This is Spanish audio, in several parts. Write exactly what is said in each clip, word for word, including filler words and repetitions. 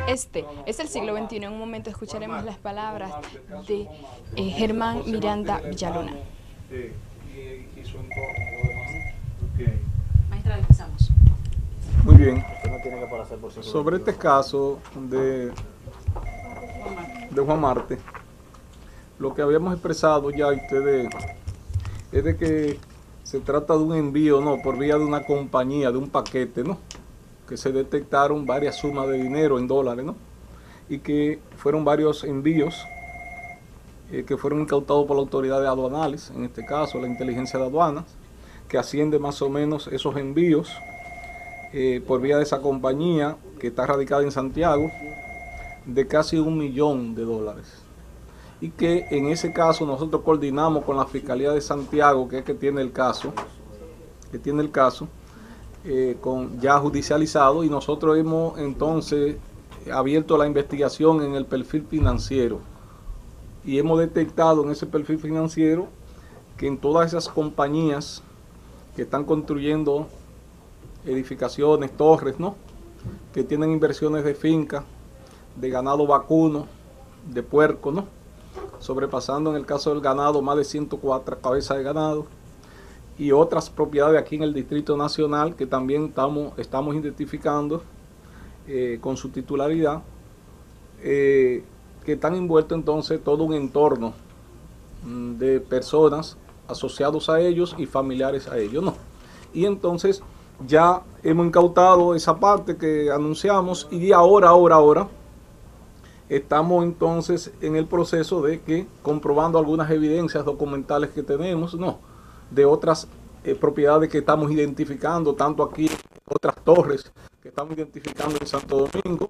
Este es el siglo veintiuno. En un momento escucharemos las palabras de eh, Germán Miranda Villalona. Maestra, empezamos. Muy bien. Sobre este caso de, de Juan Marte, lo que habíamos expresado ya ustedes es de que se trata de un envío, no, por vía de una compañía, de un paquete, ¿no? Que se detectaron varias sumas de dinero en dólares, ¿no? Y que fueron varios envíos eh, que fueron incautados por las autoridades aduanales, en este caso la inteligencia de aduanas, que asciende más o menos esos envíos eh, por vía de esa compañía que está radicada en Santiago, de casi un millón de dólares. Y que en ese caso nosotros coordinamos con la Fiscalía de Santiago, que es que tiene el caso, que tiene el caso, eh, con ya judicializado, y nosotros hemos entonces abierto la investigación en el perfil financiero. Y hemos detectado en ese perfil financiero que en todas esas compañías que están construyendo edificaciones, torres, ¿no? Que tienen inversiones de finca, de ganado vacuno, de puerco, ¿no? Sobrepasando en el caso del ganado más de ciento cuatro cabezas de ganado, y otras propiedades aquí en el Distrito Nacional que también estamos, estamos identificando eh, con su titularidad, eh, que están envueltos entonces todo un entorno mm, de personas asociados a ellos y familiares a ellos, ¿no? Y entonces ya hemos incautado esa parte que anunciamos, y ahora, ahora, ahora estamos entonces en el proceso de que, comprobando algunas evidencias documentales que tenemos, no, de otras eh, propiedades que estamos identificando, tanto aquí, otras torres que estamos identificando en Santo Domingo,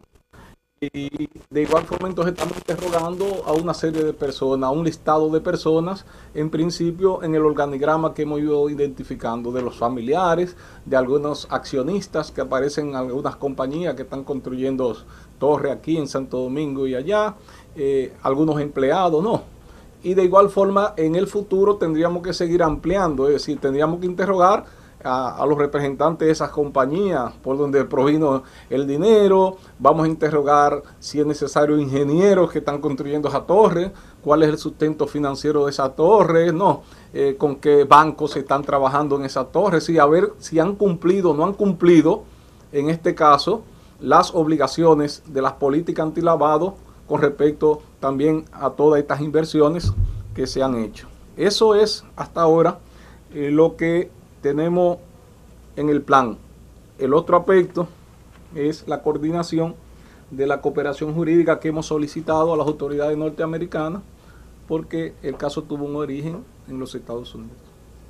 y de igual forma entonces estamos interrogando a una serie de personas, a un listado de personas, en principio en el organigrama que hemos ido identificando, de los familiares, de algunos accionistas que aparecen en algunas compañías que están construyendo torres aquí en Santo Domingo y allá, eh, algunos empleados, no. Y de igual forma en el futuro tendríamos que seguir ampliando, es decir, tendríamos que interrogar A, a los representantes de esas compañías, por donde provino el dinero. Vamos a interrogar si es necesario ingenieros que están construyendo esa torre, cuál es el sustento financiero de esa torre, no, eh, con qué bancos están trabajando en esa torre, sí, a ver si han cumplido o no han cumplido, en este caso, las obligaciones de las políticas antilavado con respecto también a todas estas inversiones que se han hecho. Eso es hasta ahora eh, lo que tenemos en el plan. El otro aspecto es la coordinación de la cooperación jurídica que hemos solicitado a las autoridades norteamericanas, porque el caso tuvo un origen en los Estados Unidos.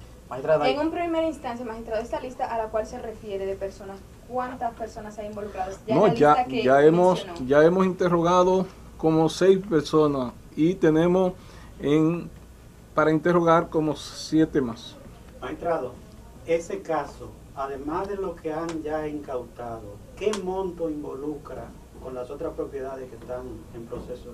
En una primera instancia, magistrado, esta lista a la cual se refiere de personas, ¿cuántas personas hay involucradas? Ya no, ya, ya hemos, mencionó. ya hemos interrogado como seis personas y tenemos en, para interrogar como siete más. Magistrado, ese caso, además de lo que han ya incautado, ¿qué monto involucra con las otras propiedades que están en proceso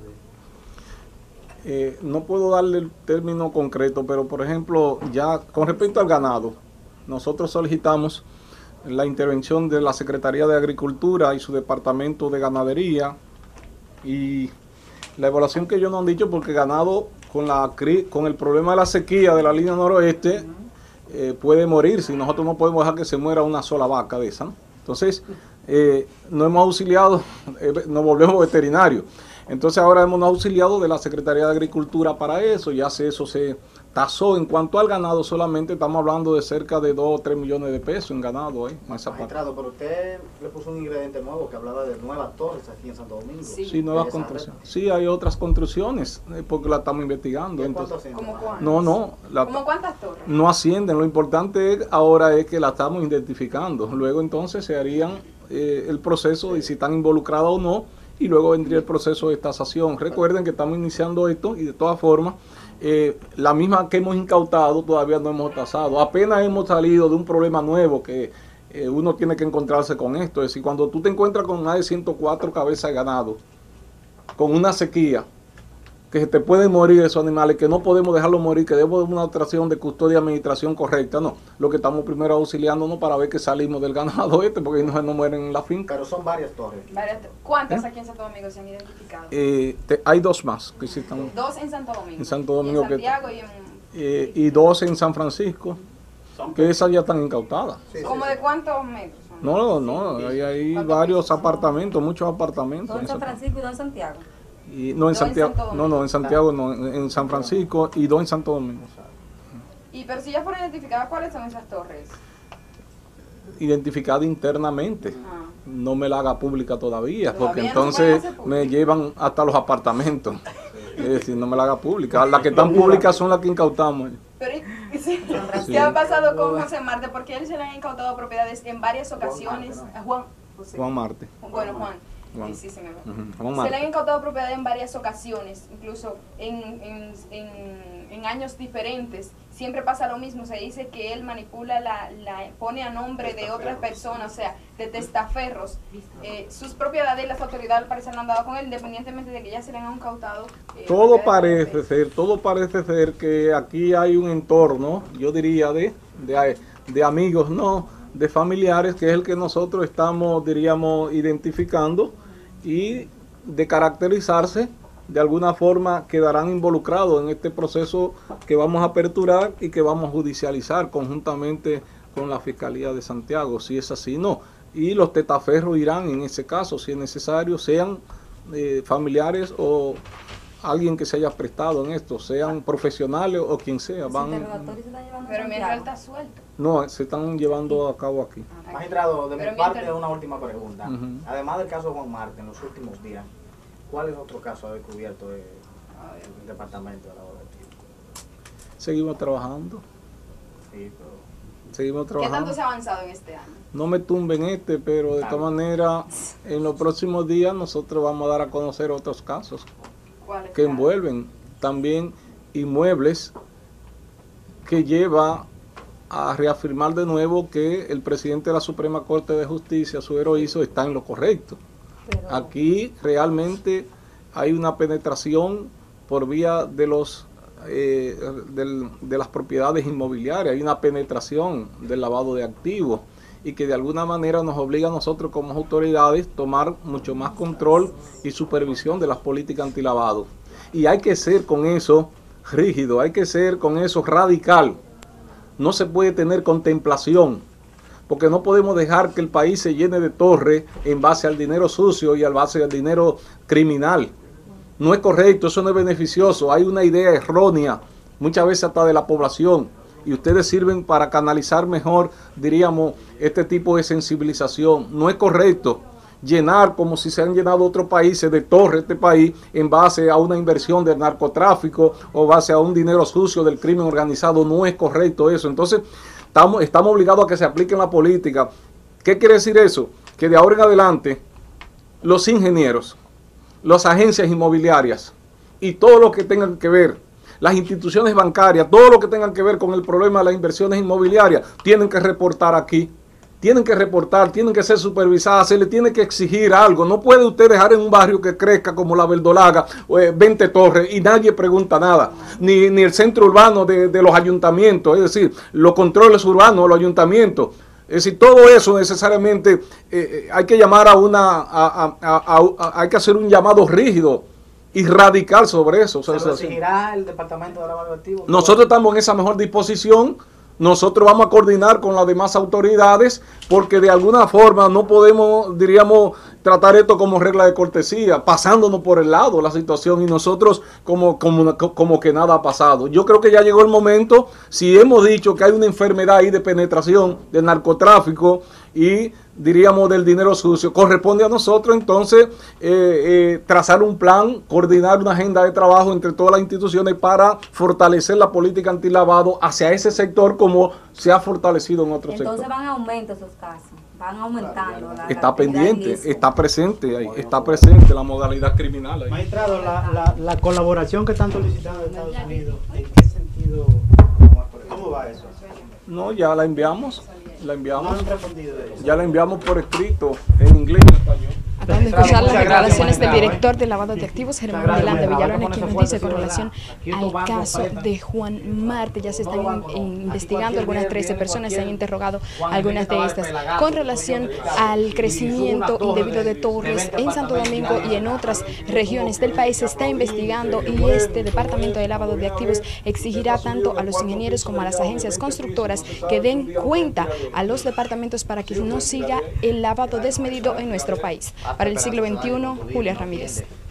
de...? Eh, no puedo darle el término concreto, pero por ejemplo, ya con respecto al ganado, nosotros solicitamos la intervención de la Secretaría de Agricultura y su Departamento de Ganadería, y la evaluación que ellos nos han dicho, porque ganado con, la, con el problema de la sequía de la línea noroeste, Eh, puede morir, si nosotros no podemos dejar que se muera una sola vaca de esa, ¿no? Entonces, eh, no hemos auxiliado, eh, nos volvemos veterinarios. Entonces ahora hemos auxiliado de la Secretaría de Agricultura para eso, ya se, eso se tasó. En cuanto al ganado, solamente estamos hablando de cerca de dos o tres millones de pesos en ganado. ¿eh? Magistrado, pero usted le puso un ingrediente nuevo que hablaba de nuevas torres aquí en Santo Domingo. Sí, sí, nuevas construcciones. Sí, hay otras construcciones, eh, porque la estamos investigando. Entonces, ¿Cómo cuántas? No, no. La, ¿Cómo cuántas torres? No ascienden, lo importante es, ahora es que la estamos identificando. Luego entonces se harían eh, el proceso de si están involucradas o no, y luego vendría el proceso de tasación. Recuerden que estamos iniciando esto y de todas formas, eh, la misma que hemos incautado todavía no hemos tasado. Apenas hemos salido de un problema nuevo que eh, uno tiene que encontrarse con esto. Es decir, cuando tú te encuentras con más de ciento cuatro cabezas de ganado, con una sequía que se te pueden morir esos animales, que no podemos dejarlos morir, que debemos de una atracción de custodia y administración correcta. No, lo que estamos primero auxiliándonos para ver que salimos del ganado este, porque no, no mueren en la finca. Pero son varias torres. Varias- ¿Cuántas ¿Eh? aquí en Santo Domingo se han identificado? Eh, te- hay dos más que sí están, Dos en Santo Domingo. En Santo Domingo Y en que- Santiago y en... eh, y dos en San Francisco, Son que esas ya están incautadas. Sí, sí, ¿Cómo sí. de cuántos metros son? No, no, hay, hay ¿Cuántos varios pisos? apartamentos, muchos apartamentos. Dos en en San San- Francisco y dos en Santiago. Y, no, en Dos en Santiago, Santo no, no, en Santiago no, en, en San Francisco y dos en Santo Domingo. Y pero si ya fueron identificadas, ¿cuáles son esas torres? Identificada internamente. Ah. No me la haga pública todavía, porque Todavía no se pueden entonces hacer pública. me llevan hasta los apartamentos. Es decir, no me la haga pública. Las que están públicas son las que incautamos. Pero, ¿y- sí, Sí. ¿qué ha pasado con José Marte? Porque a él se le han incautado propiedades en varias ocasiones. Marte, A Juan, José. Juan Marte. Bueno, Juan. Juan. Sí, sí, se me va. Ujú, Juan Se Marte. le han incautado propiedades en varias ocasiones, incluso en, en, en, en años diferentes. Siempre pasa lo mismo, se dice que él manipula, la, la pone a nombre de otras personas, o sea, de testaferros. Eh, sus propiedades y las autoridades al parecer no han dado con él, independientemente de que ya se le han incautado. eh, Todo propiedades. parece ser, todo parece ser que aquí hay un entorno, yo diría, de, de, de amigos, no, de familiares, que es el que nosotros estamos, diríamos, identificando, y de caracterizarse, de alguna forma quedarán involucrados en este proceso que vamos a aperturar y que vamos a judicializar conjuntamente con la Fiscalía de Santiago, si es así, no. Y los testaferros irán en ese caso, si es necesario, sean eh, familiares o alguien que se haya prestado en esto, sean profesionales o quien sea, Los van, interrogatorios se están llevando a Pero mientras él Santiago. está suelto. no, se están llevando a cabo aquí. Magistrado, de Pero mi parte, mientras- una última pregunta. Ujú. Además del caso de Juan Marte, en los últimos días, ¿cuál es otro caso ha descubierto el, el Departamento de Lavado de Activos? Seguimos trabajando, Sí, pero... seguimos ¿Qué tanto trabajando. se ha avanzado en este año? No me tumben este, pero de todas maneras, en los próximos días nosotros vamos a dar a conocer otros casos ¿Cuáles? que envuelven también inmuebles que lleva a reafirmar de nuevo que el presidente de la Suprema Corte de Justicia, su heroízo, está en lo correcto. Pero- Aquí realmente hay una penetración por vía de los eh, del- de las propiedades inmobiliarias, hay una penetración del lavado de activos y que de alguna manera nos obliga a nosotros como autoridades tomar mucho más control y supervisión de las políticas antilavado. Y hay que ser con eso rígido, hay que ser con eso radical. No se puede tener contemplación, porque no podemos dejar que el país se llene de torres en base al dinero sucio y al base al dinero criminal. No es correcto, eso no es beneficioso, hay una idea errónea, muchas veces hasta de la población, y ustedes sirven para canalizar mejor, diríamos, este tipo de sensibilización. No es correcto llenar como si se han llenado otros países de torres este país en base a una inversión del narcotráfico o base a un dinero sucio del crimen organizado. No es correcto eso. Entonces, estamos, estamos obligados a que se aplique en la política. ¿Qué quiere decir eso? Que de ahora en adelante, los ingenieros, las agencias inmobiliarias y todo lo que tengan que ver, las instituciones bancarias, todo lo que tengan que ver con el problema de las inversiones inmobiliarias, tienen que reportar aquí. Tienen que reportar, tienen que ser supervisadas, se le tiene que exigir algo. No puede usted dejar en un barrio que crezca como la Verdolaga eh, veinte torres y nadie pregunta nada. Ni, ni el centro urbano de, de los ayuntamientos, es decir, los controles urbanos de los ayuntamientos. Es decir, todo eso necesariamente eh, eh, hay que llamar a una, a, a, a, a, a, hay que hacer un llamado rígido y radical sobre eso. O sea, ¿Se lo o sea, exigirá el Departamento de Lavado de Activos? nosotros estamos en esa mejor disposición. Nosotros vamos a coordinar con las demás autoridades porque de alguna forma no podemos, diríamos, tratar esto como regla de cortesía, pasándonos por el lado la situación y nosotros como, como, como que nada ha pasado. Yo creo que ya llegó el momento, si hemos dicho que hay una enfermedad ahí de penetración, de narcotráfico y diríamos del dinero sucio, corresponde a nosotros entonces eh, eh, trazar un plan, coordinar una agenda de trabajo entre todas las instituciones para fortalecer la política antilavado hacia ese sector como se ha fortalecido en otros Entonces sectores. van a aumento esos casos, van aumentando. la- la Está actividad pendiente, ilícita. está presente ahí, está presente la modalidad criminal ahí. Magistrado, la, la, la colaboración que están solicitando de Estados Unidos, ¿en qué sentido? ¿Cómo va eso? No, ya la enviamos, la No enviamos, han respondido de eso. ya la enviamos por escrito en inglés y en español. Acaban de escuchar las declaraciones del director de lavado de activos, Germán Delante Villarone, quien nos dice con relación al caso de Juan Marte. Ya se están in, investigando algunas trece personas, se han interrogado algunas de estas. Con relación al crecimiento indebido de torres en Santo Domingo y en otras regiones del país, se está investigando y este departamento de lavado de activos exigirá tanto a los ingenieros como a las agencias constructoras que den cuenta a los departamentos para que no siga el lavado desmedido en nuestro país. Para el siglo veintiuno, Julia Ramírez.